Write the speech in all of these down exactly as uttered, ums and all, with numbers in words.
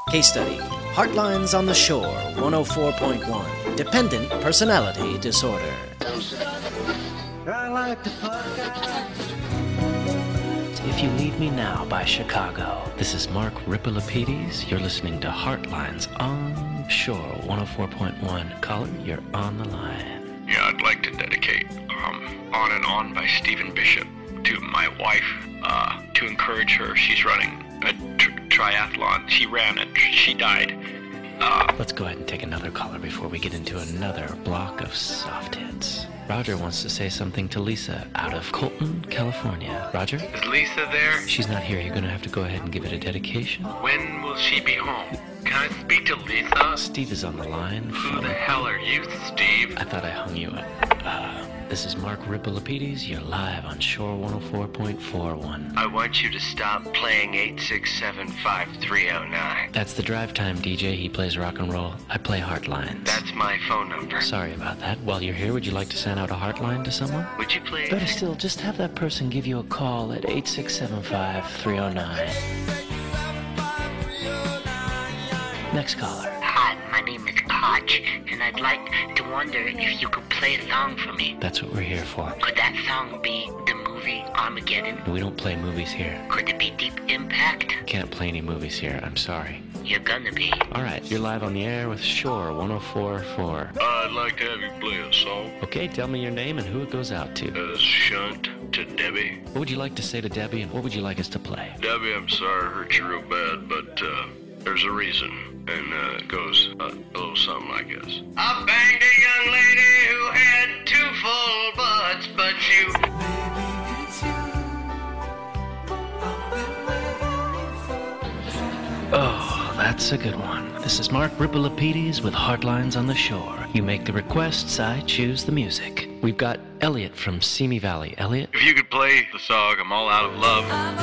Case study. Heartlines on the Shore, one oh four point one. Dependent personality disorder. I like to fuck. If You Leave Me Now by Chicago. This is Mark Rippolipides. You're listening to Heartlines on Shore, one oh four point one. Colin, you're on the line. Yeah, I'd like to dedicate um, On and On by Stephen Bishop to my wife, uh, to encourage her. She's running a tri- triathlon. She ran it. She died. Uh, Let's go ahead and take another caller before we get into another block of soft hits. Roger wants to say something to Lisa out of Colton, California. Roger? is Lisa there? She's not here. You're going to have to go ahead and give it a dedication. When will she be home? Can I speak to Lisa? Steve is on the line. Who From... the hell are you, Steve? I thought I hung you up. Uh, this is Mark Rippolipides. You're live on Shore one oh four point four one. I want you to stop playing eight six seven five three oh nine. That's the drive time D J. He plays rock and roll. I play Heartlines. That's my phone number. Sorry about that. While you're here, would you like to send out a Heartline to someone? Would you please? Better still, just have that person give you a call at eight six seven five three oh nine. Next caller. Hi, my name is Koch, and I'd like to wonder if you could play a song for me. That's what we're here for. Could that song be the movie Armageddon? We don't play movies here. Could it be Deep Impact? Can't play any movies here. I'm sorry. You're gonna be. All right, you're live on the air with Shore one oh four point four. I'd like to have you play a song. Okay, tell me your name and who it goes out to. Uh, shunt to Debbie. What would you like to say to Debbie, and what would you like us to play? Debbie, I'm sorry I hurt you real bad, but uh, there's a reason. And uh, it goes uh, a little something like this. I banged a young lady who had two full butts, but you... Oh, that's a good one. This is Mark Rippolipides with Heartlines on the Shore. You make the requests, I choose the music. We've got Elliot from Simi Valley. Elliot? If you could play the song I'm All Out of Love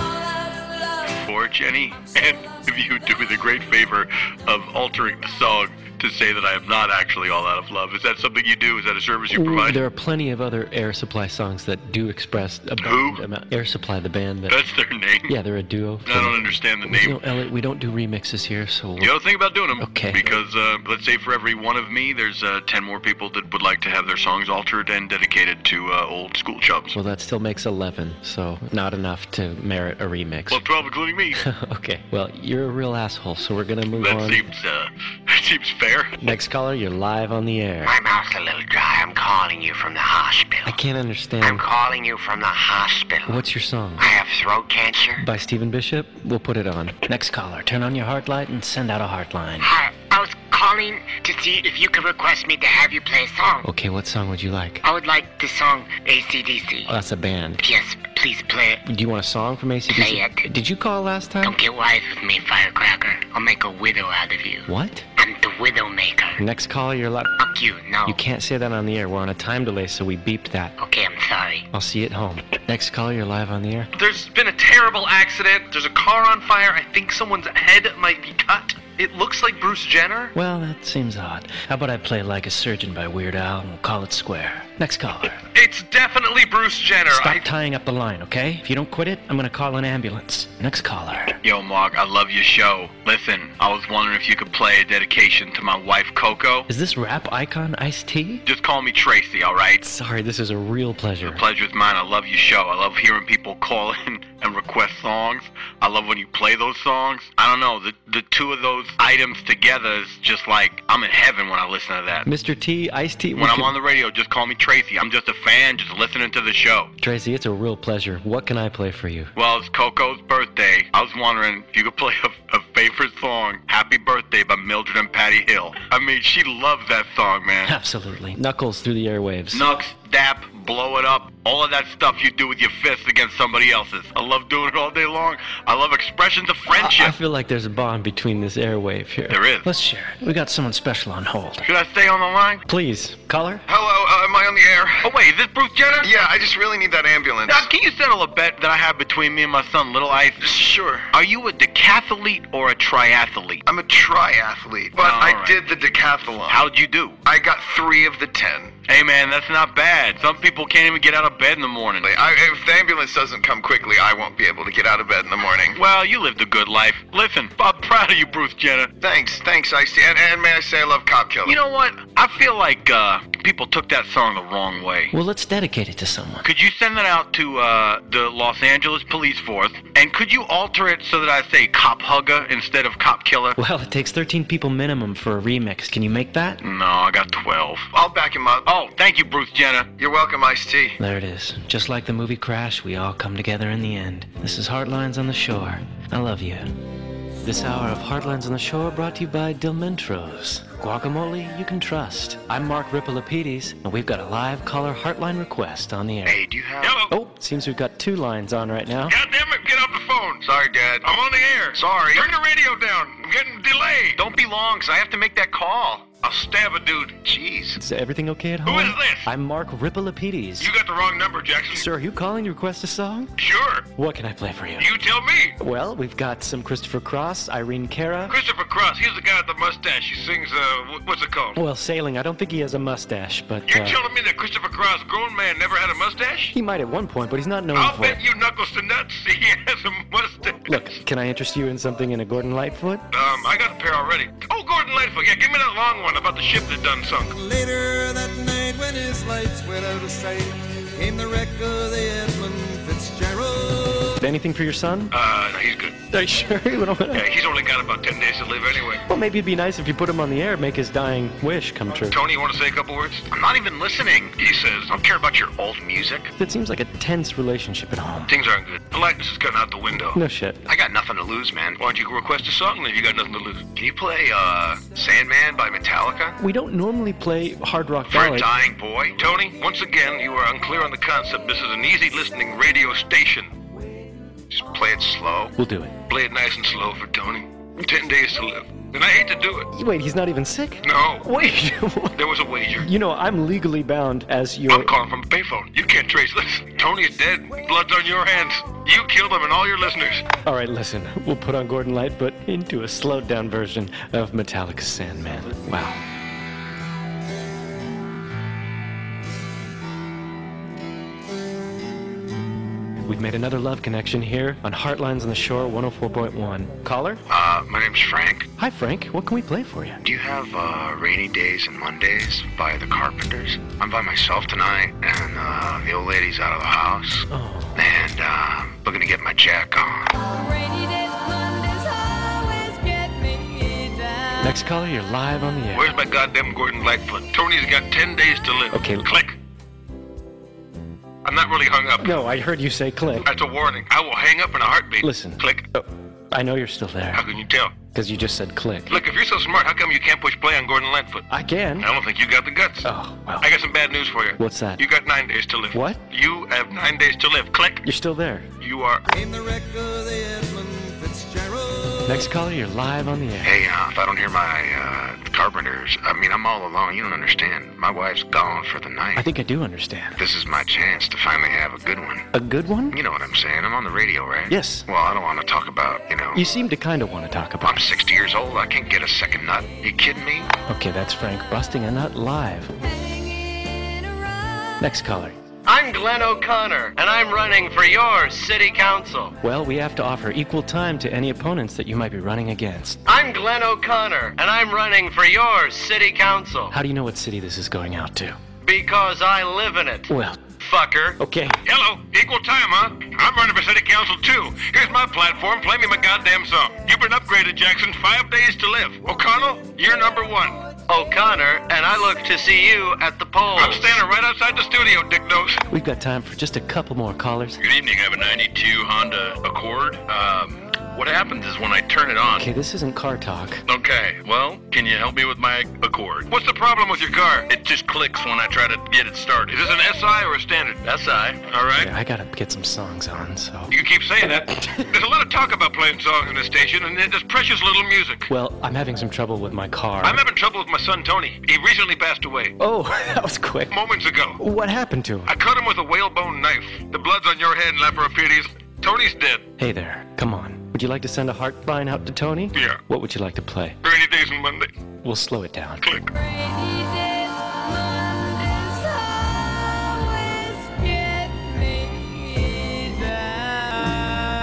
for Jenny, and if you would do me the great favor of altering the song to say that I am not actually all out of love. Is that something you do? Is that a service you provide? There are plenty of other Air Supply songs that do express a Who? amount. Air Supply, the band. That, That's their name? yeah, they're a duo. I don't understand the You name. know, Elliot, we don't do remixes here, so... You know, think about doing them. Okay. Because, uh, let's say for every one of me, there's uh, ten more people that would like to have their songs altered and dedicated to uh, old school chubs. Well, that still makes eleven, so not enough to merit a remix. Well, twelve including me. Okay, well, you're a real asshole, so we're gonna move That on. seems, uh, that seems fair. Next caller, you're live on the air. My mouth's a little dry. I'm calling you from the hospital. I can't I'm understand. calling you from the hospital. What's your song? I have throat cancer. By Stephen Bishop? We'll put it on. Next caller, turn on your heart light and send out a Heartline. Hi, I was calling to see if you could request me to have you play a song. Okay, what song would you like? I would like the song A C D C. Oh, that's a band. Yes, please play it. Do you want a song from A C D C? Play it. Did you call last time? Don't get wise with me, Firecracker. I'll make a widow out of you. What? I'm the widow maker. Next caller, you're live. Fuck you, no. You can't say that on the air. We're on a time delay, so we beeped that. Okay, I'm sorry. I'll see you at home. Next caller, you're live on the air. There's been a terrible accident. There's a car on fire. I think someone's head might be cut. It looks like Bruce Jenner. Well, that seems odd. How about I play Like a Surgeon by Weird Al and we'll call it square. Next caller. It's definitely Bruce Jenner. Stop I... tying up the line, okay? If you don't quit it, I'm gonna call an ambulance. Next caller. Yo, Mark, I love your show. Listen, I was wondering if you could play a dedication to my wife, Coco. Is this rap icon Ice-T? Just call me Tracy, all right? Sorry, this is a real pleasure. The pleasure's mine. I love your show. I love hearing people call in and request songs. I love when you play those songs. I don't know, the, the two of those items together is just like, I'm in heaven when I listen to that. Mister T, Ice-T. When I'm on the radio, just call me Tracy. I'm just a fan, just listening to the show. Tracy, it's a real pleasure. What can I play for you? Well, it's Coco's birthday. I was wondering if you could play a, a favorite song, Happy Birthday by Mildred and Patty Hill. I mean, she loves that song, man. Absolutely. Knuckles through the airwaves. Nux, dap, blow it up, all of that stuff you do with your fists against somebody else's. I love doing it all day long. I love expressions of friendship. I, I feel like there's a bond between this airwave here. There is. Let's share it. We got someone special on hold. Should I stay on the line? Please, caller. Hello, am I on the air? Oh, wait, is this Bruce Jenner? Yeah, I just really need that ambulance. Now, can you settle a bet that I have between me and my son, Little Ice? Sure. Are you a decathlete or a triathlete? I'm a triathlete, but Oh, I right. did the decathlon. How'd you do? I got three of the ten. Hey, man, that's not bad. Some people can't even get out of bed in the morning. I, if the ambulance doesn't come quickly, I won't be able to get out of bed in the morning. Well, you lived a good life. Listen, I'm proud of you, Bruce Jenner. Thanks, thanks, Ice-T. And, and may I say I love Cop Killer. You know what? I feel like uh, people took that song the wrong way. Well, let's dedicate it to someone. Could you send that out to uh, the Los Angeles Police Force? And could you alter it so that I say Cop Hugger instead of Cop Killer? Well, it takes thirteen people minimum for a remix. Can you make that? No, I got twelve. I'll back him up. Oh, thank you, Bruce Jenner. You're welcome, Ice-T. There it is. Just like the movie Crash, we all come together in the end. This is Heartlines on the Shore. I love you. This hour of Heartlines on the Shore brought to you by Delmentros. Guacamole you can trust. I'm Mark Ripalapides, and we've got a live caller Heartline request on the air. Hey, do you have... Hello. Oh, seems we've got two lines on right now. God damn it, get off the phone. Sorry, Dad. I'm on the air. Sorry. Turn the radio down. I'm getting delayed. Don't be long, because I have to make that call. I'll stab a dude. Jeez. Is everything okay at home? Who is this? I'm Mark Ripalapides. You got the wrong number, Jackson. Sir, are you calling to request a song? Sure. What can I play for you? You tell me. Well, we've got some Christopher Cross, Irene Cara. Christopher Cross, he's the guy with the mustache. He sings, uh, wh- what's it called? Well, sailing, I don't think he has a mustache, but You're uh, telling me that Christopher Cross, grown man, never had a mustache? he might at one point, but he's not known I'll for bet it. you knuckles to nuts he has a mustache. Look, can I interest you in something in a Gordon Lightfoot? Um, I got a pair already. Oh, Gordon Lightfoot. Yeah, give me that long one about the ship that done sunk. Later that night when his lights went out of sight, came the wreck of the Edmund Fitzgerald. Anything for your son? Uh, no, he's good. Are you sure? We don't wanna- Yeah, he's only got about ten days to live anyway. Well, maybe it'd be nice if you put him on the air, make his dying wish come true. Tony, you want to say a couple words? I'm not even listening. He says, I don't care about your old music. It seems like a tense relationship at home. things aren't good. Politeness is cutting out the window. No shit. I got nothing to lose, man. Why don't you request a song then if you got nothing to lose? Can you play, uh, Sandman by Metallica? We don't normally play hard rock For a ballad. dying boy? Tony, once again, you are unclear on the concept. This is an easy listening radio station. Just play it slow. We'll do it. Play it nice and slow for Tony. Ten days to live. And I hate to do it. Wait, he's not even sick? No. Wait. There was a wager. You know, I'm legally bound as your... I'm calling from a payphone. You can't trace this. Tony's dead. Blood's on your hands. You killed him and all your listeners. All right, listen. We'll put on Gordon Lightfoot into a slowed-down version of Metallica's Sandman. Wow. We've made another love connection here on Heartlines on the Shore one oh four point one. Caller? Uh, my name's Frank. Hi, Frank. What can we play for you? Do you have, uh, Rainy Days and Mondays by the Carpenters? I'm by myself tonight, and, uh, the old lady's out of the house. Oh. And, uh, looking to get my jack on. Rainy days, Mondays always get me down. Next caller, you're live on the air. Where's my goddamn Gordon Lightfoot? Tony's got ten days to live. Okay. Click. I'm not really hung up. No, I heard you say click. That's a warning. I will hang up in a heartbeat. Listen. Click. Oh, I know you're still there. How can you tell? Because you just said click. Look, if you're so smart, how come you can't push play on Gordon Lightfoot? I can. I don't think you got the guts. Oh, well. I got some bad news for you. What's that? You got nine days to live. What? You have nine days to live. Click. You're still there. You are. Came the wreck of the Edmund Fitzgerald. Next caller, you're live on the air. Hey, uh, if I don't hear my, uh, Carpenters, I mean, I'm all alone. You don't understand. My wife's gone for the night. I think I do understand. This is my chance to finally have a good one. A good one? You know what I'm saying? I'm on the radio, right? Yes. Well, I don't want to talk about, you know... You seem to kind of want to talk I'm about it. sixty years old. I can't get a second nut. You kidding me? Okay, that's Frank busting a nut live. Hanging around. Next caller. I'm Glenn O'Connor, and I'm running for your city council. Well, we have to offer equal time to any opponents that you might be running against. I'm Glenn O'Connor, and I'm running for your city council. How do you know what city this is going out to? Because I live in it, Well, fucker. okay. Hello. Equal time, huh? I'm running for city council, too. Here's my platform. Play me my goddamn song. You've been upgraded, Jackson. Five days to live. O'Connell, you're number one. O'Connor, and I look to see you at the polls. I'm standing right outside the studio, Dick Nose. We've got time for just a couple more callers. Good evening. I have a ninety-two Honda Accord. Um, What happens is when I turn it on... Okay, this isn't car talk. Okay, well, can you help me with my Accord? What's the problem with your car? It just clicks when I try to get it started. Is this an S I or a standard? S I. All right. Yeah, I gotta get some songs on, so... You keep saying that. There's a lot of talk about playing songs in this station, and there's precious little music. Well, I'm having some trouble with my car. I'm having trouble with my son, Tony. He recently passed away. Oh, that was quick. Moments ago. What happened to him? I cut him with a whalebone knife. The blood's on your head, Laparopedes. Tony's dead. Hey there, come on. Would you like to send a heart line out to Tony? Yeah. What would you like to play? Rainy days and Monday. We'll slow it down. Click. Rainy days, Mondays always get me down.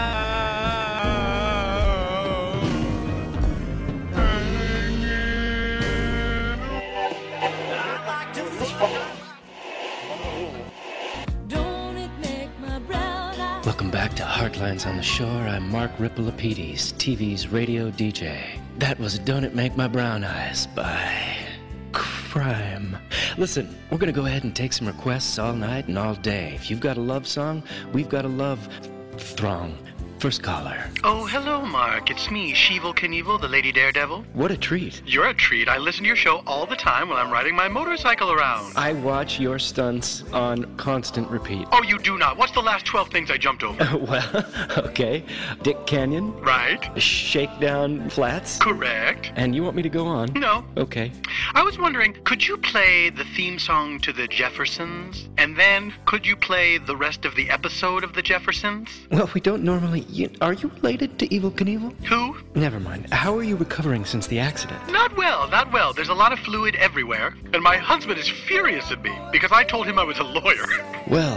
Don't it make my brown eyes? Welcome back to Heartlines on the Shore. I'm Mark Ripple-Apides, T V's radio D J. That was Don't It Make My Brown Eyes by Crime. Listen, we're gonna go ahead and take some requests all night and all day. If you've got a love song, we've got a love throng. First caller. Oh, hello, Mark. It's me, Sheevil Knievel, the Lady Daredevil. What a treat. You're a treat. I listen to your show all the time when I'm riding my motorcycle around. I watch your stunts on constant repeat. Oh, you do not. What's the last twelve things I jumped over? Well, okay. Dick Canyon, Right. Shakedown Flats. Correct. And you want me to go on? No. Okay. I was wondering, could you play the theme song to the Jeffersons? And then, could you play the rest of the episode of the Jeffersons? Well, we don't normally... You, are you related to Evel Knievel? Who? Never mind. How are you recovering since the accident? Not well, not well. There's a lot of fluid everywhere. And my husband is furious at me because I told him I was a lawyer. Well,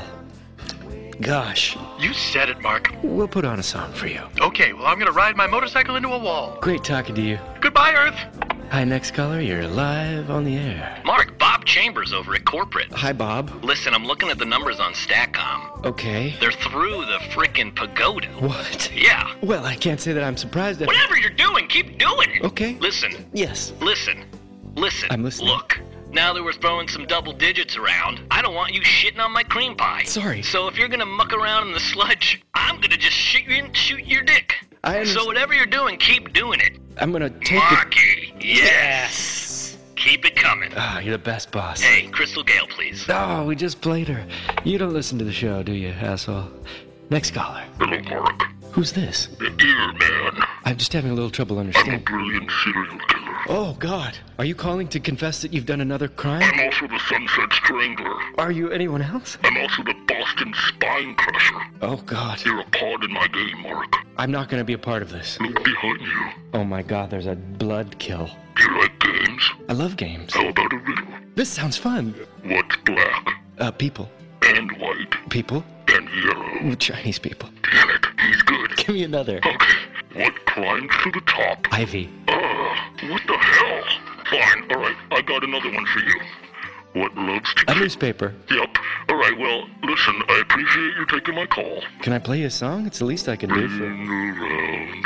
gosh. You said it, Mark. We'll put on a song for you. Okay, well, I'm going to ride my motorcycle into a wall. Great talking to you. Goodbye, Earth. Hi, next caller. You're live on the air. Mark, Bob Chambers over at Corporate. Hi, Bob. Listen, I'm looking at the numbers on Statcom. Okay. They're through the frickin' pagoda. What? Yeah. Well, I can't say that I'm surprised at... Whatever you're doing, keep doing it. Okay. Listen, Yes. listen, listen. I'm listening. Look, now that we're throwing some double digits around, I don't want you shitting on my cream pie. Sorry. So if you're gonna muck around in the sludge, I'm gonna just shoot you, shoot your dick. I understand. So whatever you're doing, keep doing it. I'm gonna take it... Marky, yes. Keep it coming. Ah, you're the best boss. Hey, Crystal Gale, please. Oh, we just played her. You don't listen to the show, do you, asshole? Next caller. Hello, Mark. Who's this? The Ear Man. I'm just having a little trouble I'm a understanding. brilliant serial killer. Oh, God. Are you calling to confess that you've done another crime? I'm also the Sunset Strangler. Are you anyone else? I'm also the Boston Spine Crusher. Oh, God. You're a pawn in my game, Mark. I'm not going to be a part of this. Look behind you. Oh, my God, there's a blood kill. You like games? I love games. How about a riddle? This sounds fun. What's black Uh, people. and white People? and yellow? Chinese people. Damn it, he's good. Give me another. Okay, what climbs to the top? Ivy. Uh, what the hell? Fine, alright, I got another one for you. What loves to A keep... newspaper. Yep. Alright, well, listen, I appreciate you taking my call. Can I play you a song? It's the least I can do for... Ring around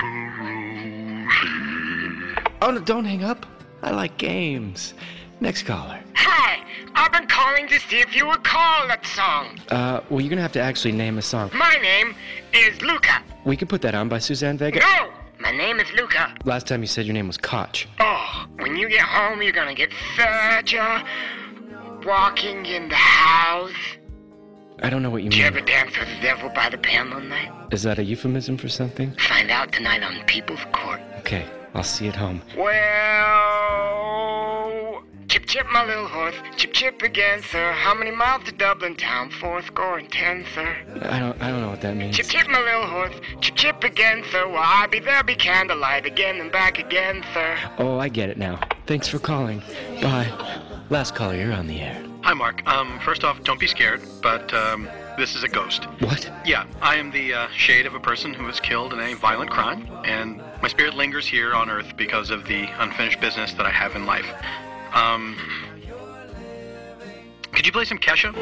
the rosy. Oh, no, don't hang up. I like games. Next caller. Hi, I've been calling to see if you would call that song. Uh, well, you're gonna have to actually name a song. My name is Luca. We can put that on by Suzanne Vega. No, my name is Luca. Last time you said your name was Koch. Oh, when you get home, you're gonna get such a walking in the house. I don't know what you Did you mean. ever dance with the devil by the pen one night? Is that a euphemism for something? Find out tonight on People's Court. Okay, I'll see you at home. Well, chip chip my little horse, chip chip again, sir. How many miles to Dublin town? Four score and ten, sir. I don't I don't know what that means. Chip chip my little horse, chip chip again, sir. Well, I be there, be candlelight again and back again, sir. Oh, I get it now. Thanks for calling. Bye. Last caller, you're on the air. Hi, Mark. Um, first off, don't be scared, but um, this is a ghost. What? Yeah, I am the uh, shade of a person who was killed in a violent crime, and my spirit lingers here on Earth because of the unfinished business that I have in life. Um, could you play some Kesha?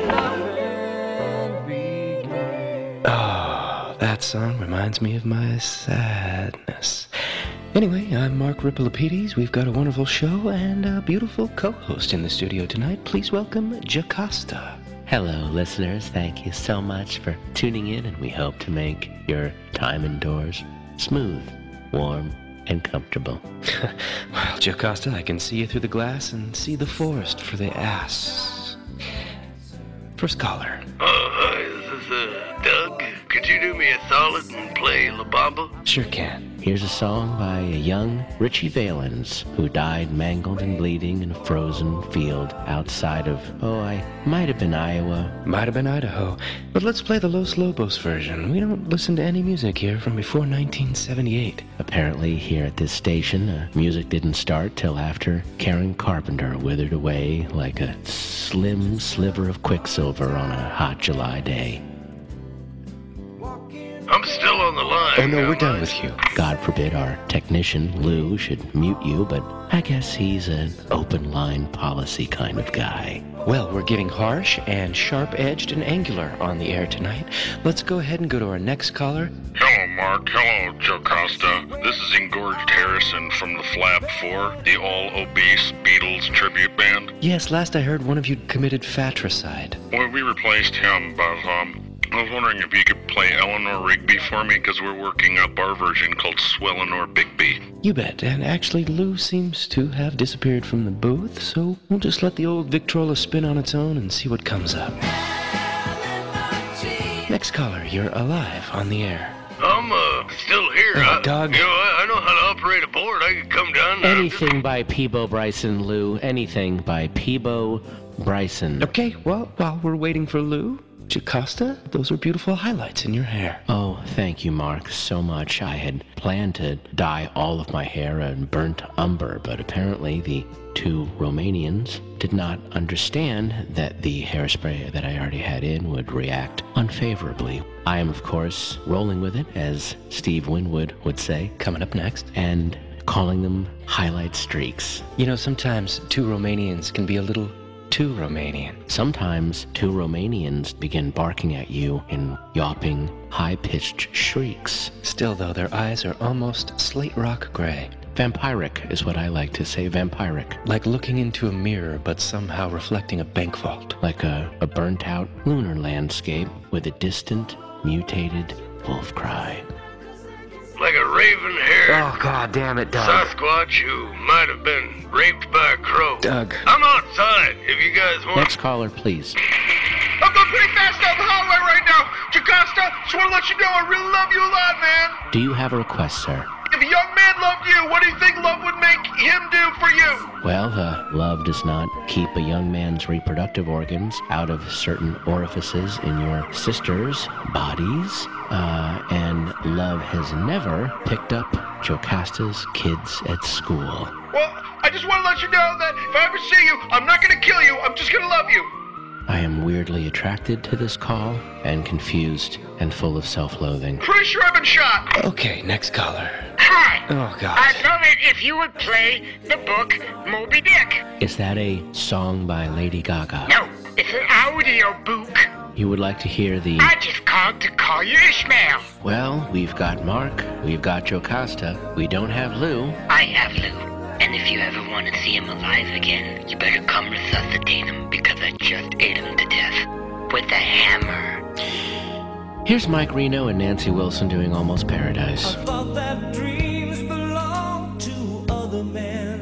Oh, that song reminds me of my sadness. Anyway, I'm Mark Ripple-Apides. We've got a wonderful show and a beautiful co-host in the studio tonight. Please welcome Jocasta. Hello, listeners. Thank you so much for tuning in, and we hope to make your time indoors smooth. warm and comfortable. Well, Jocasta, I can see you through the glass and see the forest for the ass. First caller. Oh, hi, this is uh, Doug. Could you do me a solid and play La Bamba? Sure can. Here's a song by a young Richie Valens who died mangled and bleeding in a frozen field outside of, oh, I might have been Iowa. Might have been Idaho. But let's play the Los Lobos version. We don't listen to any music here from before nineteen seventy-eight. Apparently, here at this station, uh, music didn't start till after Karen Carpenter withered away like a slim sliver of quicksilver on a hot July day. I'm still on the line. Oh, no, we're am done I? with you. God forbid our technician, Lou, should mute you, but I guess he's an open line policy kind of guy. Well, we're getting harsh and sharp-edged and angular on the air tonight. Let's go ahead and go to our next caller. Hello, Mark. Hello, Jocasta. This is Engorged Harrison from the Flap Four, the all-obese Beatles tribute band. Yes, last I heard one of you committed fatricide. Well, we replaced him, but, um... I was wondering if you could play Eleanor Rigby for me, because we're working up our version called Swellenor Bigby. You bet, and actually Lou seems to have disappeared from the booth, so we'll just let the old Victrola spin on its own and see what comes up. Next caller, you're alive on the air. I'm, uh, still here. Oh, I, Doug. You know, I, I know how to operate a board. I could come down now. Anything by Peebo Bryson, Lou. Anything by Peebo Bryson. Okay, well, while we're waiting for Lou, Jocasta, those are beautiful highlights in your hair. Oh, thank you, Mark, so much. I had planned to dye all of my hair a burnt umber, but apparently the two Romanians did not understand that the hairspray that I already had in would react unfavorably. I am, of course, rolling with it, as Steve Winwood would say. Coming up next. And calling them highlight streaks. You know, sometimes two Romanians can be a little too Romanian. Sometimes two Romanians begin barking at you in yawping, high-pitched shrieks. Still, though, their eyes are almost slate rock gray. Vampiric is what I like to say, vampiric. Like looking into a mirror, but somehow reflecting a bank vault. Like a, a burnt-out lunar landscape with a distant, mutated wolf cry. Like a raven-haired Oh, God damn it, Doug. Sasquatch who might have been raped by a crow. Doug. I'm outside if you guys want. Next caller, please. I'm going pretty fast down the hallway right now. Jocasta, just want to let you know I really love you a lot, man. Do you have a request, sir? If a young man loved you, what do you think love would make him do for you? Well, uh, love does not keep a young man's reproductive organs out of certain orifices in your sisters' bodies. Uh, and love has never picked up Jocasta's kids at school. Well, I just want to let you know that if I ever see you, I'm not going to kill you. I'm just going to love you. I am weirdly attracted to this call and confused and full of self-loathing. Pretty sure I've been shot. Okay, next caller. Hi. Oh, God. I'd love it if you would play the book Moby Dick. Is that a song by Lady Gaga? No, it's an audio book. You would like to hear the... I just called to call you Ishmael. Well, we've got Mark, we've got Jocasta, we don't have Lou. I have Lou. And if you ever want to see him alive again, you better come resuscitate him, because I just ate him to death. With a hammer. Here's Mike Reno and Nancy Wilson doing Almost Paradise. I thought that dreams belonged to other men.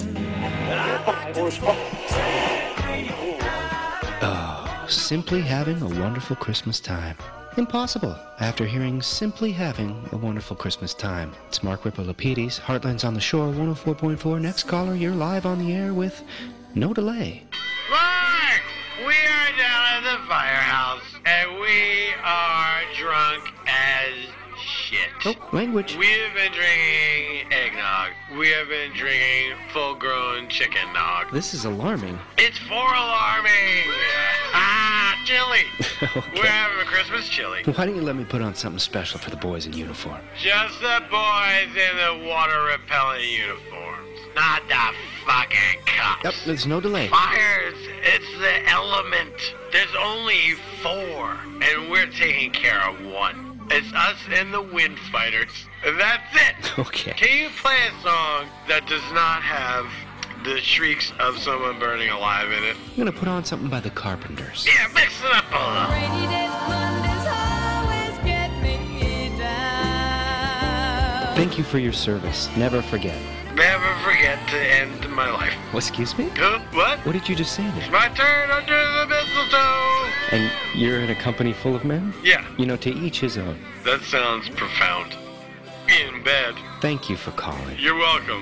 Oh, simply having a wonderful Christmas time. Impossible after hearing Simply Having a Wonderful Christmas Time. It's Mark Ripolapides, Heartlands on the Shore, one oh four point four. Next caller, you're live on the air with no delay. Mark! We are down at the firehouse, and we are drunk as shit. Oh, language. We have been drinking eggnog. We have been drinking full-grown chicken nog. This is alarming. It's for alarming! Ah, chili! Okay. We're having a Christmas chili. Why don't you let me put on something special for the boys in uniform? Just the boys in the water-repellent uniforms, not the fucking cops. Yep, there's no delay. Fires, it's the element. There's only four, and we're taking care of one. It's us and the wind fighters. That's it. Okay. Can you play a song that does not have the shrieks of someone burning alive in it? I'm gonna put on something by the Carpenters. Yeah, mix it up a little. Rainy days, Mondays always get me down. Thank Thank you for your service. Never forget. Never forget to end my life. Well, excuse me? Huh? What? What did you just say there? My turn under the mistletoe. And you're in a company full of men? Yeah. You know, to each his own. That sounds profound. In bed. Thank you for calling. You're welcome.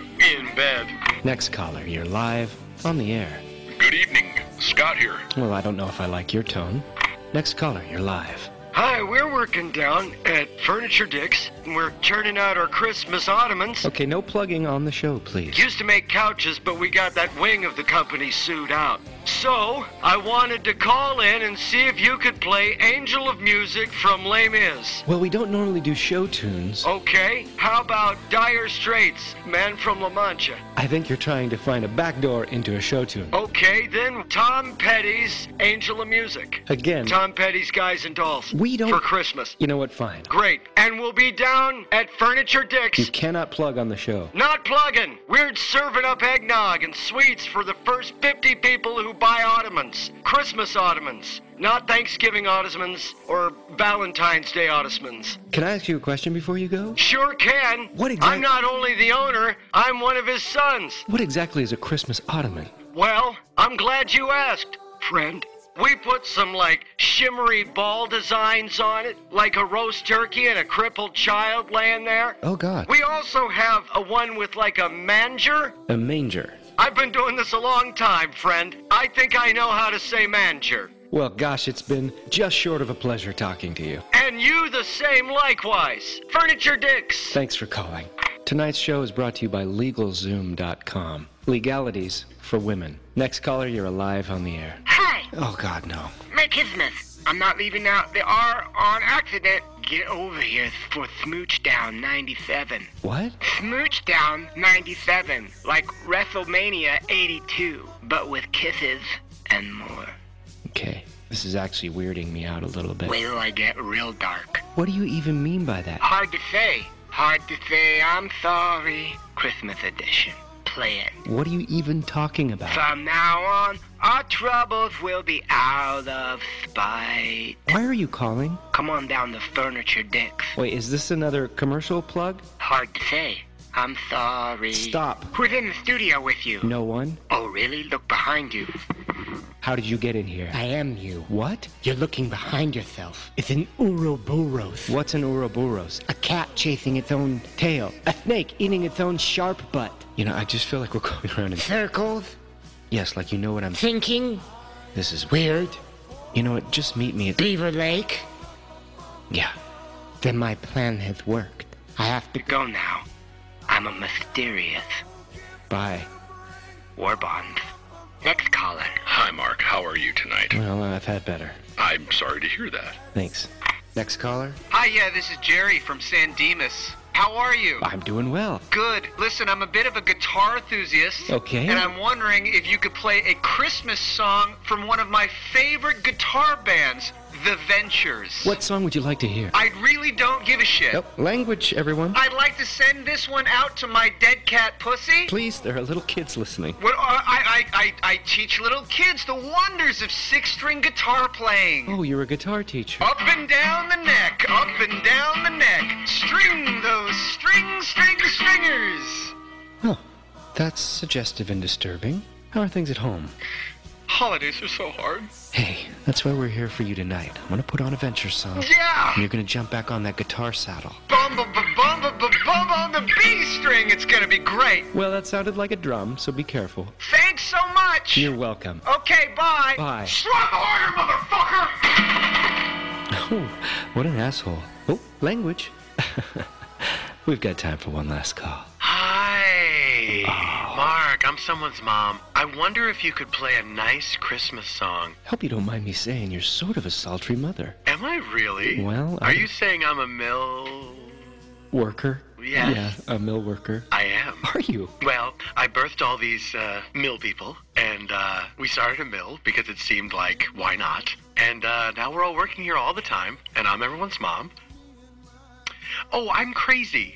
In bed. Next caller, you're live on the air. Good evening. Scott here. Well, I don't know if I like your tone. Next caller, you're live. Hi, we're working down at Furniture Dick's, and we're churning out our Christmas ottomans. Okay, no plugging on the show, please. Used to make couches, but we got that wing of the company sued out. So, I wanted to call in and see if you could play Angel of Music from Les Mis. Well, we don't normally do show tunes. Okay, how about Dire Straits, Man from La Mancha? I think you're trying to find a backdoor into a show tune. Okay, then Tom Petty's Angel of Music. Again. Tom Petty's Guys and Dolls. We don't... For Christmas. You know what, fine. Great. And we'll be down at Furniture Dick's. You cannot plug on the show. Not plugging. We're serving up eggnog and sweets for the first fifty people who buy ottomans. Christmas ottomans. Not Thanksgiving ottomans or Valentine's Day ottomans. Can I ask you a question before you go? Sure can. What exactly... I'm not only the owner, I'm one of his sons. What exactly is a Christmas ottoman? Well, I'm glad you asked, friend. We put some, like, shimmery ball designs on it, like a roast turkey and a crippled child laying there. Oh, God. We also have a one with, like, a manger. A manger. I've been doing this a long time, friend. I think I know how to say manger. Well, gosh, it's been just short of a pleasure talking to you. And you the same likewise. Furniture Dick's. Thanks for calling. Tonight's show is brought to you by Legal Zoom dot com. Legalities for women. Next caller, you're alive on the air. Hi. Oh, God, no. Merry Christmas. I'm not leaving out the R on accident. Get over here for Smooch Down ninety-seven. What? Smooch Down ninety-seven. Like WrestleMania eighty-two, but with kisses and more. Okay. This is actually weirding me out a little bit. Wait till I get real dark. What do you even mean by that? Hard to say. Hard to say I'm sorry. Christmas edition. Play it. What are you even talking about? From now on, our troubles will be out of spite. Why are you calling? Come on down to Furniture Dick's. Wait, is this another commercial plug? Hard to say. I'm sorry. Stop. Who's in the studio with you? No one. Oh, really? Look behind you. How did you get in here? I am you. What? You're looking behind yourself. It's an Ouroboros. What's an Ouroboros? A cat chasing its own tail. A snake eating its own sharp butt. You know, I just feel like we're going around in circles. Yes, like you know what I'm thinking. This is weird. You know what? Just meet me at Beaver Lake. Yeah. Then my plan has worked. I have to go now. I'm a mysterious. Bye. War bonds. Next caller. Hi, Mark. How are you tonight? Well, I've had better. I'm sorry to hear that. Thanks. Next caller. Hi, yeah, this is Jerry from San Dimas. How are you? I'm doing well. Good. Listen, I'm a bit of a guitar enthusiast. Okay. And I'm wondering if you could play a Christmas song from one of my favorite guitar bands, The Ventures. What song would you like to hear? I really don't give a shit. Nope. Language, everyone. I'd like to send this one out to my dead cat pussy. Please, there are little kids listening. What, uh, I, I, I, I teach little kids the wonders of six-string guitar playing. Oh, you're a guitar teacher. Up and down the neck, up and down the neck. String those string, string, stringers. Oh, that's suggestive and disturbing. How are things at home? Holidays are so hard. Hey, that's why we're here for you tonight. I'm gonna put on a Venture song. Yeah! And you're gonna jump back on that guitar saddle. Bum, bum, bum, bum, bum, bum, bum on the B string. It's gonna be great. Well, that sounded like a drum, so be careful. Thanks so much. You're welcome. Okay, bye. Bye. Slap harder, motherfucker! Oh, what an asshole. Oh, language. We've got time for one last call. Hi. Oh. Mark, I'm someone's mom. I wonder if you could play a nice Christmas song. Hope you don't mind me saying you're sort of a sultry mother. Am I really? Well, Are I'm... you saying I'm a mill... worker? Yes. Yeah, a mill worker. I am. Are you? Well, I birthed all these uh, mill people, and uh, we started a mill because it seemed like, why not? And uh, now we're all working here all the time, and I'm everyone's mom. Oh, I'm crazy.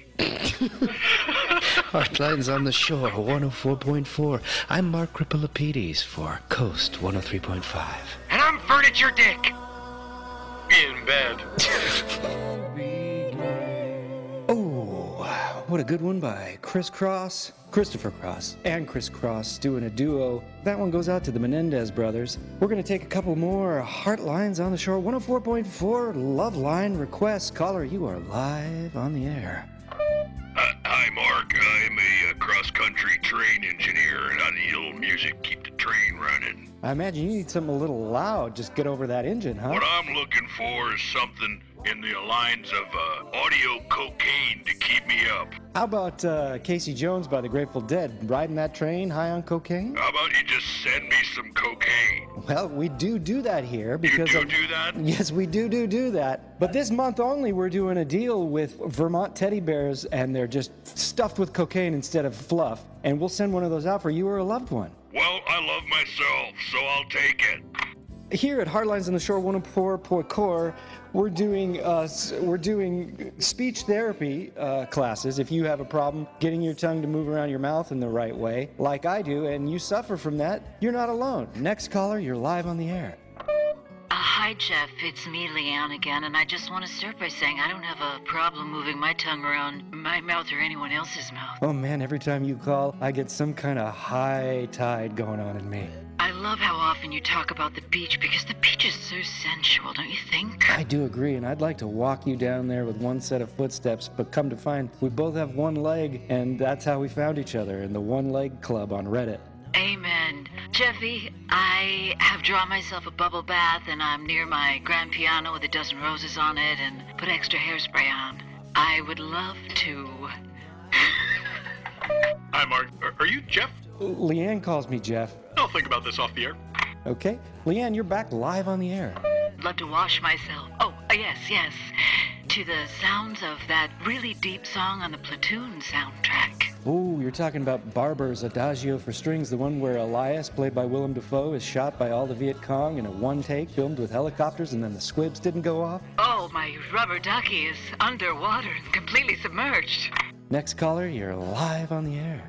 Heartlines on the Shore, one oh four point four. I'm Mark Kripalapides for Coast one oh three point five. And I'm Furniture Dick. In bed. Oh, what a good one by Chris Cross, Christopher Cross, and Chris Cross doing a duo. That one goes out to the Menendez brothers. We're going to take a couple more Heartlines on the Shore. one oh four point four Love Line requests. Caller, you are live on the air. Uh, hi, Mark. I'm a uh, cross-country train engineer, and I need a little music to keep the train running. I imagine you need something a little loud. Just get over that engine, huh? What I'm looking for is something in the lines of uh, audio cocaine to keep me up. How about uh, Casey Jones by the Grateful Dead, riding that train high on cocaine? How about you just send me some cocaine? Well, we do do that here because You do of, do that? Yes, we do do do that. But this month only, we're doing a deal with Vermont teddy bears, and they're just stuffed with cocaine instead of fluff. And we'll send one of those out for you or a loved one. Well, I love myself, so I'll take it. Here at Heartlines on the Shore one oh four point four, we're doing uh, we're doing speech therapy uh, classes. If you have a problem getting your tongue to move around your mouth in the right way, like I do, and you suffer from that, you're not alone. Next caller, you're live on the air. Uh, hi, Jeff. It's me, Leanne, again, and I just want to start by saying I don't have a problem moving my tongue around my mouth or anyone else's mouth. Oh man, every time you call, I get some kind of high tide going on in me. I love how often you talk about the beach because the beach is so sensual, don't you think? I do agree, and I'd like to walk you down there with one set of footsteps, but come to find we both have one leg, and that's how we found each other in the One Leg Club on Reddit. Amen. Jeffy, I have drawn myself a bubble bath, and I'm near my grand piano with a dozen roses on it and put extra hairspray on. I would love to... Hi, Mark. Are, are you Jeff? Leanne calls me Jeff. I'll think about this off the air. Okay. Leanne, you're back live on the air. Love to wash myself. Oh, uh, yes, yes. To the sounds of that really deep song on the Platoon soundtrack. Oh, you're talking about Barber's Adagio for Strings, the one where Elias, played by Willem Dafoe, is shot by all the Viet Cong in a one-take, filmed with helicopters, and then the squibs didn't go off? Oh, my rubber ducky is underwater and completely submerged. Next caller, you're live on the air.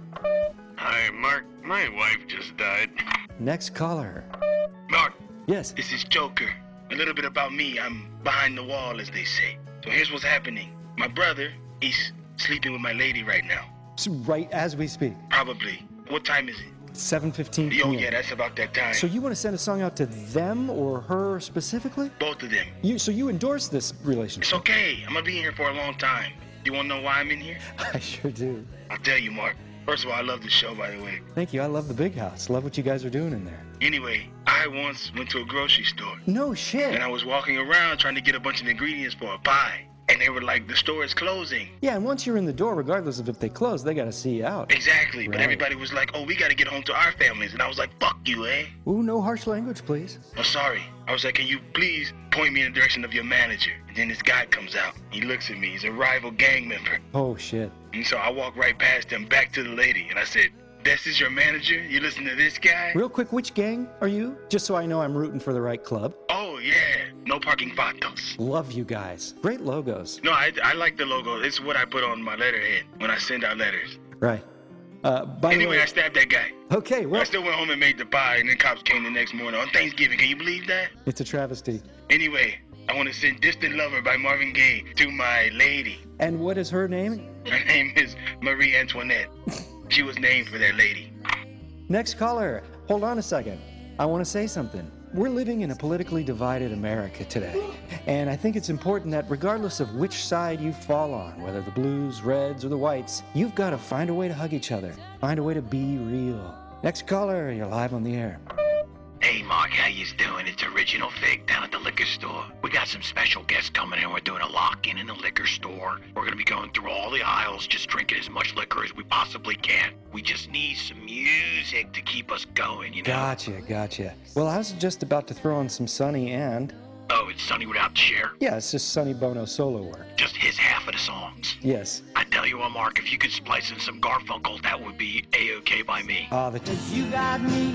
Hi, Mark. My wife just died. Next caller. Mark. Yes? This is Joker. A little bit about me. I'm behind the wall, as they say. So here's what's happening. My brother, he's sleeping with my lady right now. So right as we speak? Probably. What time is it? seven fifteen p m Oh, yeah, that's about that time. So you want to send a song out to them or her specifically? Both of them. You So you endorse this relationship? It's okay. I'm going to be in here for a long time. You want to know why I'm in here? I sure do. I'll tell you, Mark. First of all, I love the show, by the way. Thank you. I love the big house. Love what you guys are doing in there. Anyway, I once went to a grocery store. No shit. And I was walking around trying to get a bunch of ingredients for a pie. And they were like, the store is closing. Yeah, and once you're in the door, regardless of if they close, they got to see you out. Exactly. Right. But everybody was like, oh, we got to get home to our families. And I was like, fuck you, eh? Ooh, no harsh language, please. Oh, sorry. I was like, can you please point me in the direction of your manager? And then this guy comes out. He looks at me. He's a rival gang member. Oh, shit. And so I walk right past him back to the lady. And I said, this is your manager? You listen to this guy? Real quick, which gang are you? Just so I know I'm rooting for the right club. Oh, yeah. No parking vatos. Love you guys. Great logos. No, I, I like the logo. It's what I put on my letterhead when I send out letters. Right. Uh, by anyway, the way, I stabbed that guy. Okay, well... I still went home and made the pie, and then cops came the next morning on Thanksgiving. Can you believe that? It's a travesty. Anyway, I want to send Distant Lover by Marvin Gaye to my lady. And what is her name? Her name is Marie Antoinette. She was named for that lady. Next caller. Hold on a second. I want to say something. We're living in a politically divided America today, and I think it's important that regardless of which side you fall on, whether the blues, reds, or the whites, you've got to find a way to hug each other, find a way to be real. Next caller, you're live on the air. Hey, Mark, how you doing? It's Original Fig down at the liquor store. We got some special guests coming in. We're doing a lock-in in the liquor store. We're going to be going through all the aisles, just drinking as much liquor as we possibly can. We just need some music to keep us going, you know? Gotcha, gotcha. Well, I was just about to throw on some Sonny and... Oh, it's Sonny without the share? Yeah, it's just Sonny Bono solo work. Just his half of the songs? Yes. I tell you what, Mark, if you could splice in some Garfunkel, that would be A-okay by me. Ah, uh, the... You got me,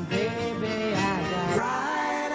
baby, I got right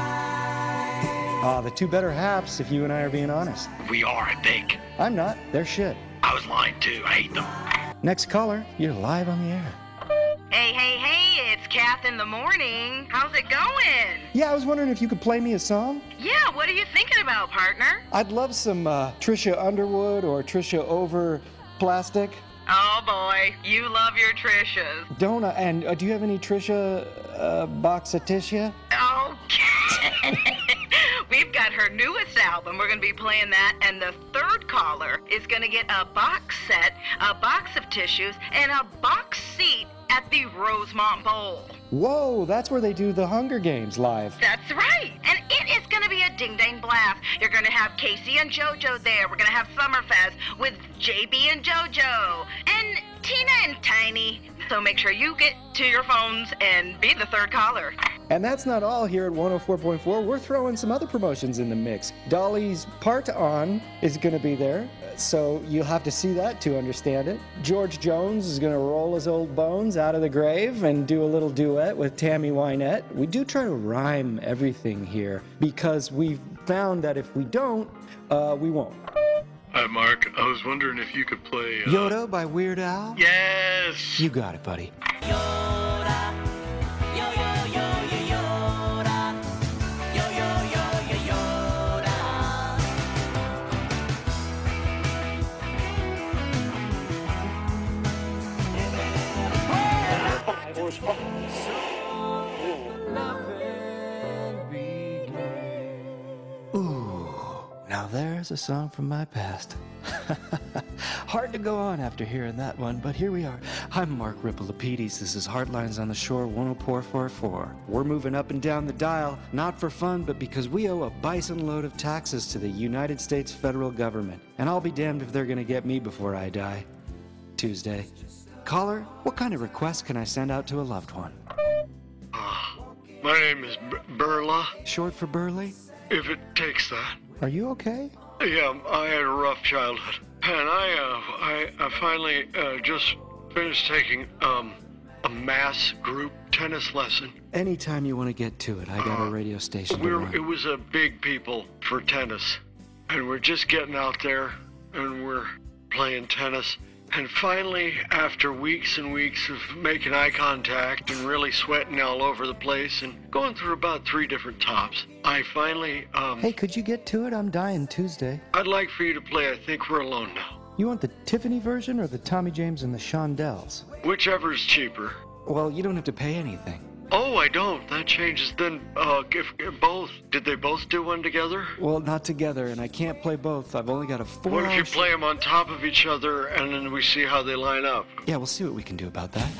eyes. Ah, uh, the two better halves, if you and I are being honest. We are, I think. I'm not. They're shit. I was lying, too. I hate them. Next caller, you're live on the air. Hey, hey, hey, it's Kath in the morning. How's it going? Yeah, I was wondering if you could play me a song? Yeah, what are you thinking about, partner? I'd love some uh, Trisha Underwood or Trisha over plastic. Oh boy, you love your Trishas. Don't I? And uh, do you have any Trisha uh, box of tissue? Okay. We've got her newest album. We're going to be playing that. And the third caller is going to get a box set, a box of tissues, and a box seat at the Rosemont Bowl. Whoa, that's where they do the Hunger Games live. That's right. And it is going to be a ding-dang blast. You're going to have Casey and JoJo there. We're going to have Summerfest with J B and JoJo and Tina and Tiny. So make sure you get to your phones and be the third caller. And that's not all here at one oh four point four. We're throwing some other promotions in the mix. Dolly's Part On is going to be there, so you'll have to see that to understand it. George Jones is going to roll his old bones out of the grave and do a little duet with Tammy Wynette. We do try to rhyme everything here because we've found that if we don't, uh, we won't. Hi, Mark. I was wondering if you could play... Uh... Yoda by Weird Al? Yes! You got it, buddy. Ooh, now there's a song from my past. Hard to go on after hearing that one, but here we are. I'm Mark Ripple-Lapides. This is Heartlines on the Shore one oh four point four. We're moving up and down the dial, not for fun, but because we owe a bison load of taxes to the United States federal government. And I'll be damned if they're gonna get me before I die. Tuesday. Caller, what kind of request can I send out to a loved one? Uh, my name is B- Burla. Short for Burley? If it takes that. Are you okay? Yeah, I had a rough childhood. And I, uh, I, I finally, uh, just finished taking, um, a mass group tennis lesson. Anytime you want to get to it, I got uh, a radio station we to were, run. It was a big people for tennis. And we're just getting out there, and we're playing tennis. And finally, after weeks and weeks of making eye contact and really sweating all over the place and going through about three different tops, I finally, um... Hey, could you get to it? I'm dying Tuesday. I'd like for you to play I Think We're Alone Now. You want the Tiffany version or the Tommy James and the Shondells? Whichever's cheaper. Well, you don't have to pay anything. Oh, I don't. That changes. Then, uh, if, if both. Did they both do one together? Well, not together, and I can't play both. I've only got a four What if you hour play them on top of each other and then we see how they line up? Yeah, we'll see what we can do about that.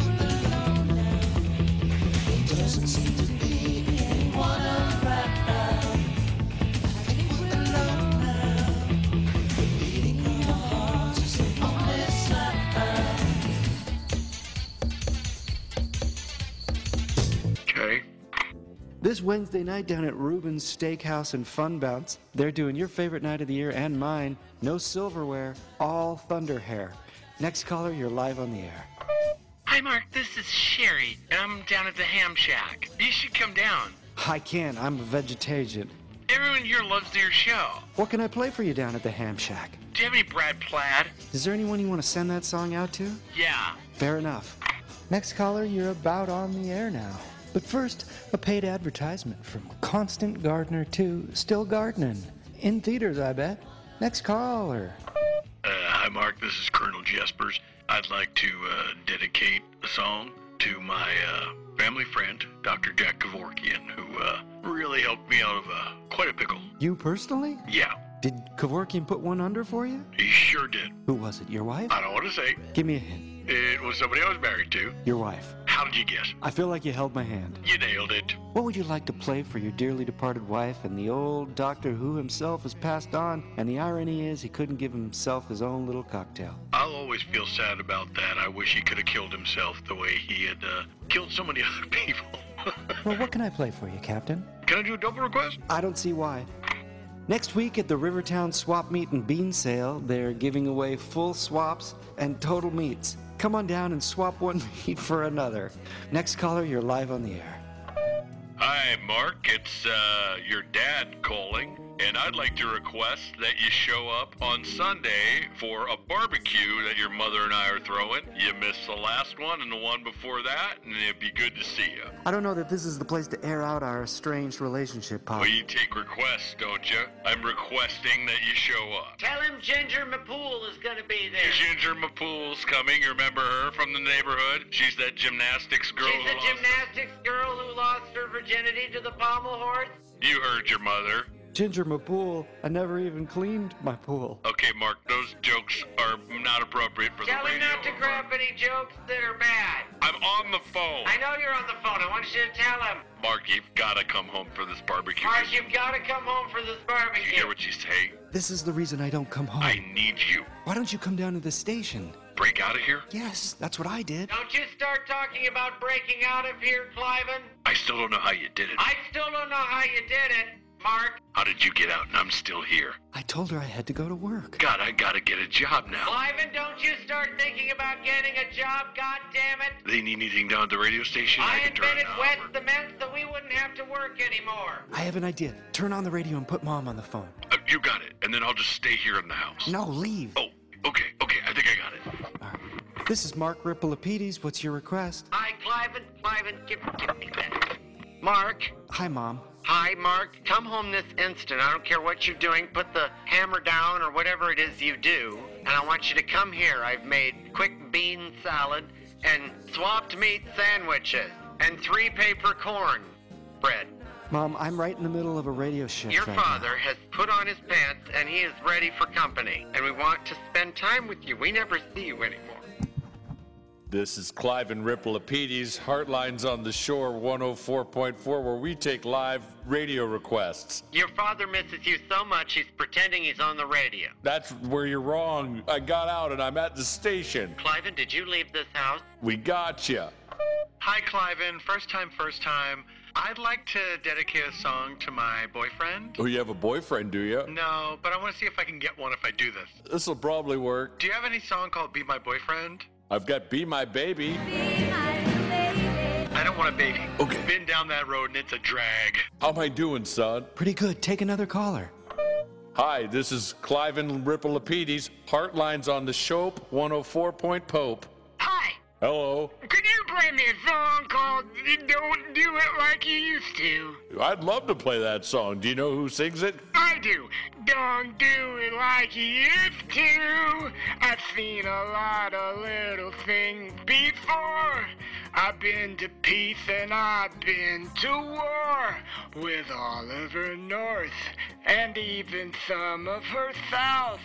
Doesn't seem to be anyone around. Alone now. Beating your heart is the only sign. Okay. This Wednesday night down at Ruben's Steakhouse and Fun Bounce, they're doing your favorite night of the year and mine. No silverware, all thunder hair. Next caller, you're live on the air. Hi, Mark. This is Sherry, and I'm down at the Ham Shack. You should come down. I can't. I'm a vegetarian. Everyone here loves your show. What can I play for you down at the Ham Shack? Do you have any Brad Plaid? Is there anyone you want to send that song out to? Yeah. Fair enough. Next caller, you're about on the air now. But first, a paid advertisement from Constant Gardener to Still Gardening. In theaters, I bet. Next caller. Uh, hi, Mark. This is Colonel Jespers. I'd like to uh, dedicate a song to my uh, family friend, Doctor Jack Kevorkian, who uh, really helped me out of uh, quite a pickle. You personally? Yeah. Did Kevorkian put one under for you? He sure did. Who was it, your wife? I don't want to say. Give me a hint. It was somebody I was married to. Your wife. How did you guess? I feel like you held my hand. You nailed it. What would you like to play for your dearly departed wife and the old Doctor Who himself has passed on, and the irony is he couldn't give himself his own little cocktail? I'll always feel sad about that. I wish he could have killed himself the way he had uh, killed so many other people. Well, what can I play for you, Captain? Can I do a double request? I don't see why. Next week at the Rivertown Swap Meat and Bean Sale, they're giving away full swaps and total meats. Come on down and swap one meat for another. Next caller, you're live on the air. Hi, Mark. It's uh, your dad calling. and I'd like to request that you show up on Sunday for a barbecue that your mother and I are throwing. You missed the last one and the one before that, and it'd be good to see you. I don't know that this is the place to air out our estranged relationship, Pop. Well, you take requests, don't you? I'm requesting that you show up. Tell him Ginger Mapool is gonna be there. Ginger Mapool's coming. You remember her from the neighborhood? She's that gymnastics girl. She's the gymnastics girl who lost her virginity to the pommel horse. You heard your mother. Ginger Mapool. I never even cleaned my pool. Okay, Mark, those jokes are not appropriate for Tell the him radio. not to grab any jokes that are bad. I'm on the phone. I know you're on the phone. I want you to tell him. Mark, you've got to come home for this barbecue. Mark, you've got to come home for this barbecue. You hear what you say? This is the reason I don't come home. I need you. Why don't you come down to the station? Break out of here? Yes, that's what I did. Don't you start talking about breaking out of here, Cliven. I still don't know how you did it. I still don't know how you did it, Mark. How did you get out and I'm still here? I told her I had to go to work. God, I gotta get a job now. Cliven, don't you start thinking about getting a job, goddammit. They need anything down at the radio station? I, I can turn invented it wet over. cement so we wouldn't have to work anymore. I have an idea. Turn on the radio and put Mom on the phone. Uh, you got it. And then I'll just stay here in the house. No, leave. Oh, okay, okay. I think I got it. This is Mark Ripple-Apides. What's your request? Hi, Cliven. Cliven, give, give me that. Mark. Hi, Mom. Hi, Mark. Come home this instant. I don't care what you're doing. Put the hammer down or whatever it is you do. And I want you to come here. I've made quick bean salad and swapped meat sandwiches and three paper corn bread. Mom, I'm right in the middle of a radio shift Your right father has put on his pants and he is ready for company. And we want to spend time with you. We never see you anymore. This is Clive and Ripple-Apides, Heartlines on the Shore one oh four point four, where we take live radio requests. Your father misses you so much he's pretending he's on the radio. That's where you're wrong. I got out and I'm at the station. Cliven, did you leave this house? We gotcha. Hi, Cliven. First time, first time. I'd like to dedicate a song to my boyfriend. Oh, you have a boyfriend, do you? No, but I want to see if I can get one if I do this. This'll probably work. Do you have any song called Be My Boyfriend? I've got Be My Baby. I don't want a baby. Okay. Been down that road and it's a drag. How am I doing, son? Pretty good. Take another caller. Hi, this is Clive and Ripple-Apides, Heartlines on the Shope one oh four point Pope. Hi. Hello. Could you play me a song called Don't Do It Like You Used To? I'd love to play that song. Do you know who sings it? I do. Don't do it like you used to. I've seen a lot of little things before. I've been to peace and I've been to war with Oliver North and even some of her south.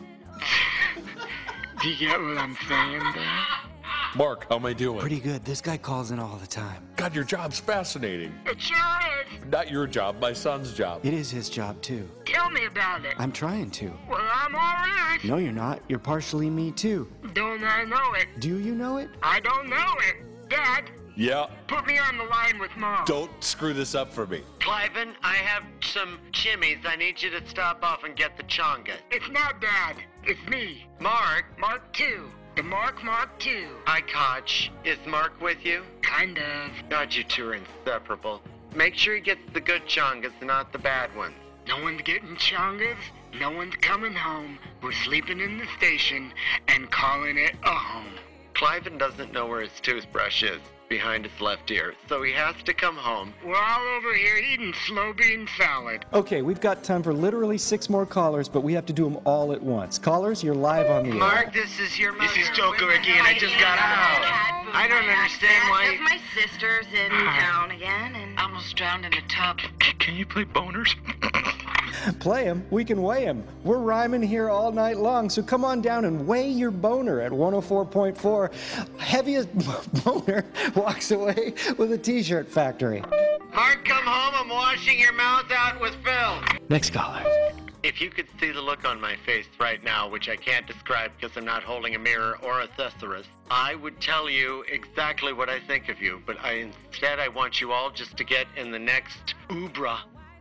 Do you get what I'm saying, bro? Mark, how am I doing? Pretty good. This guy calls in all the time. God, your job's fascinating. It sure is. Not your job, my son's job. It is his job, too. Tell me about it. I'm trying to. Well, I'm all ears. No, you're not. You're partially me, too. Don't I know it? Do you know it? I don't know it. Dad, Yeah. put me on the line with Mom. Don't screw this up for me. Cliven, I have some chimneys. I need you to stop off and get the chonga. It's not Dad. It's me. Mark. Mark two. The Mark Mark two. Hi, Koch. Is Mark with you? Kind of. God, you two are inseparable. Make sure he gets the good chongas, not the bad ones. No one's getting chongas. No one's coming home. We're sleeping in the station and calling it a home. Cliven doesn't know where his toothbrush is, behind his left ear, so he has to come home. We're all over here eating slow bean salad. Okay, we've got time for literally six more callers, but we have to do them all at once. Callers, you're live on the air. Mark, this is your mother. This is Joker again. I just got out. I don't understand why. My sister's in town again, and almost drowned in a tub. Can you play boners? Play him. We can weigh him. We're rhyming here all night long, so come on down and weigh your boner at one oh four point four. Heaviest boner walks away with a t-shirt factory. Mark, come home. I'm washing your mouth out with film. Next caller. If you could see the look on my face right now, which I can't describe because I'm not holding a mirror or a thesaurus, I would tell you exactly what I think of you, but I instead I want you all just to get in the next Ubra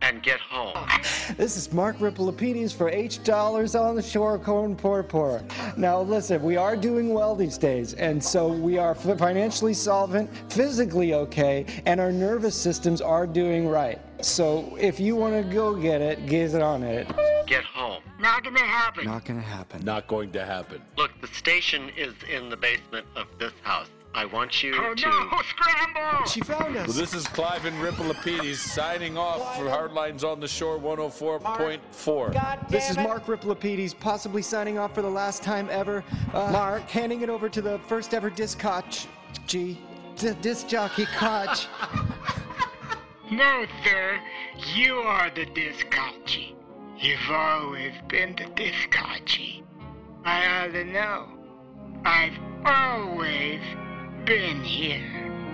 and get home. This is Mark Ripple-Lapides for H Dollars on the Shore, Corn Poor Poor. Now listen, we are doing well these days, and so we are financially solvent, physically okay, and our nervous systems are doing right. So if you want to go get it, get on it. Get home. Not gonna happen. Not gonna happen. Not going to happen. Look, the station is in the basement of this house. I want you Oh to... no, scramble! She found us. Well, this is Clive and Ripple-Lapides signing off for Heartlines on the Shore one oh four point four. This is Mark Ripple-Lapides, possibly signing off for the last time ever. Uh, Mark, handing it over to the first ever disc coach. G. D- disc jockey coach. No, sir. You are the discotchi. You've always been the discotchi. I ought to know. I've always been here.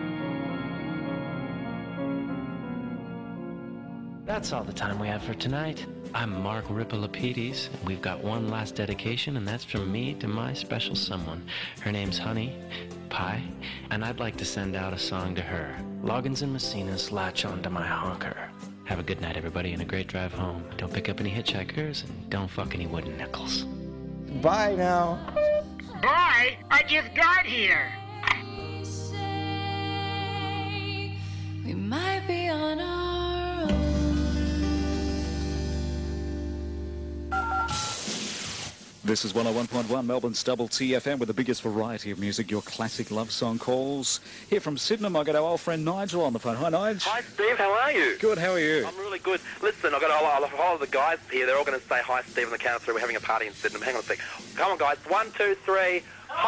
That's all the time we have for tonight. I'm Mark Ripple-Lapides, and we've got one last dedication, and that's from me to my special someone. Her name's Honey Pie, and I'd like to send out a song to her. Loggins and Messina's Latch Onto My Honker. Have a good night, everybody, and a great drive home. Don't pick up any hitchhikers, and don't fuck any wooden nickels. Bye now. Bye! I just got here. We might be on our own. This is one oh one point one Melbourne's Double T F M with the biggest variety of music, your classic love song calls. Here from Sydenham, I got our old friend Nigel on the phone. Hi, Nigel. Hi, Steve. How are you? Good. How are you? I'm really good. Listen, I've got a whole of the guys here. They're all going to say hi, Steve, on the count of three. We're having a party in Sydenham. Hang on a sec. Come on, guys. One, two, three.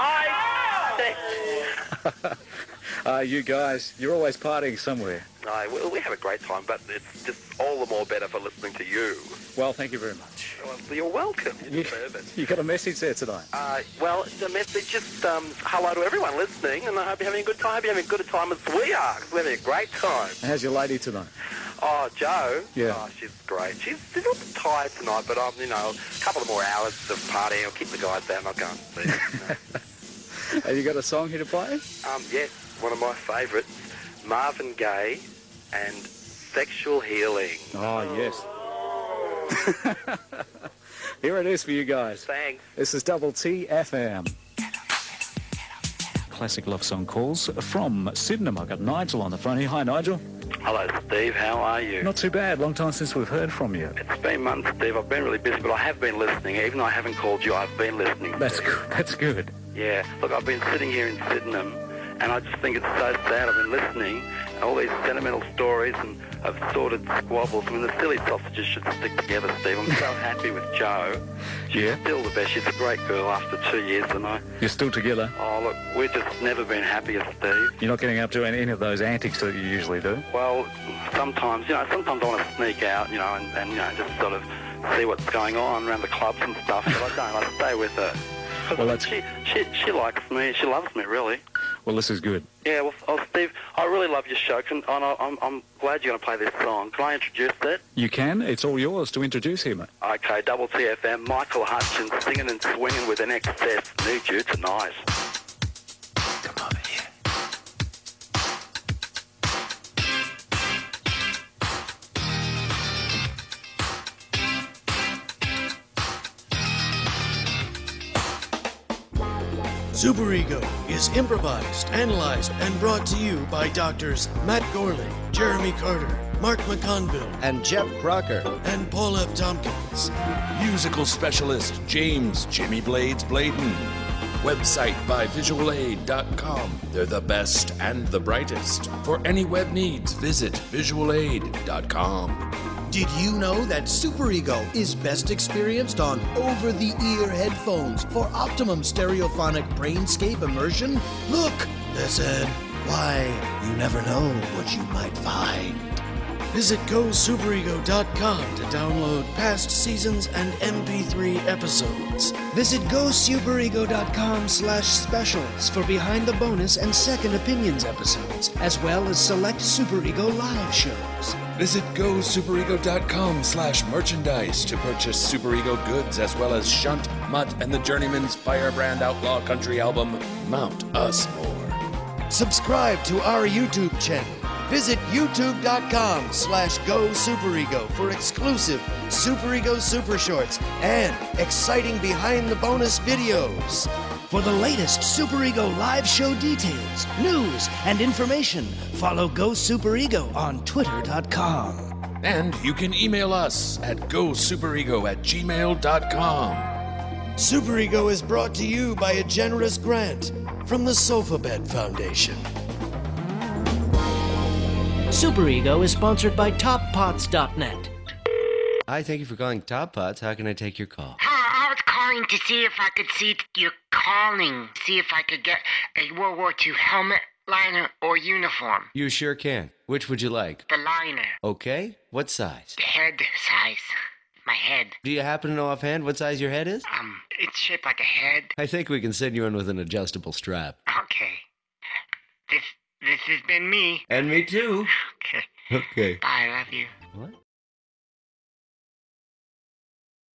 Hi, Uh, you guys, you're always partying somewhere. No, we, we have a great time, but it's just all the more better for listening to you. Well, thank you very much. Well, you're welcome. You You, deserve it. you got a message there tonight. Uh, well, the message just um, hello to everyone listening, and I hope you're having a good time. You're having a good time as we are, 'cause we're having a great time. How's your lady tonight? Oh, Joe? Yeah. Oh, she's great. She's, she's a little bit tired tonight, but, um, you know, a couple of more hours of partying. I'll keep the guys out and I'll go and see them. Have you got a song here to play? Um, yes, one of my favourites, Marvin Gaye and Sexual Healing. Oh, yes. Here it is for you guys. Thanks. This is Double T F M. Classic love song calls from Sydenham. I've got Nigel on the phone here. Hi, Nigel. Hello, Steve. How are you? Not too bad. Long time since we've heard from you. It's been months, Steve. I've been really busy, but I have been listening. Even though I haven't called you, I've been listening. That's Steve. good. That's good. Yeah. Look, I've been sitting here in Sydenham, and I just think it's so sad. I've been listening, and all these sentimental stories and of sordid squabbles. I mean, the silly sausages should stick together, Steve. I'm so happy with Jo. She's Yeah? still the best. She's a great girl after two years, and I... You're still together? Oh, look, we've just never been happier, Steve. You're not getting up to any of those antics that you usually do? Well, sometimes, you know, sometimes I want to sneak out, you know, and, and you know, just sort of see what's going on around the clubs and stuff, but I don't. I stay with her. Well, that's... She, she, she likes me. She loves me, really. Well, this is good. Yeah, well, oh, Steve, I really love your show, and I'm, I'm glad you're going to play this song. Can I introduce it? You can. It's all yours to introduce him. Okay, Double T F M, Michael Hutchins, singing and swinging with an excess. Need you tonight. Come over here. Superego is improvised, analyzed, and brought to you by doctors Matt Gourley, Jeremy Carter, Mark McCONVILLE, and Jeff Crocker, and Paul F. Tompkins. Musical specialist James Jimmy Blades Bladen. Website by visual aid dot com. They're the best and the brightest. For any web needs, visit visual aid dot com. Did you know that Superego is best experienced on over-the-ear headphones for optimum stereophonic brainscape immersion? Look, listen, why, you never know what you might find. Visit go superego dot com to download past seasons and M P three episodes. Visit go superego dot com slash specials for behind the bonus and second opinions episodes, as well as select Superego live shows. Visit go superego dot com slash merchandise to purchase Superego goods as well as Shunt, Mutt, and the Journeyman's Firebrand Outlaw Country album, Mount Us More. Subscribe to our YouTube channel. Visit youtube.com slash go superego for exclusive Superego Super Shorts and exciting behind the bonus videos. For the latest Superego live show details, news, and information, follow Go Superego on twitter dot com. And you can email us at gosuperego at gmail dot com. Superego is brought to you by a generous grant from the Sofa Bed Foundation. Superego is sponsored by top pots dot net. Hi, thank you for calling Top Pots. How can I take your call? Hi, I was calling to see if I could see your calling. See if I could get a World War Two helmet, liner, or uniform. You sure can. Which would you like? The liner. Okay. What size? The head size. My head. Do you happen to know offhand what size your head is? Um, it's shaped like a head. I think we can send you in with an adjustable strap. Okay. This this has been me. And me too. Okay. Okay. Bye, I love you. What?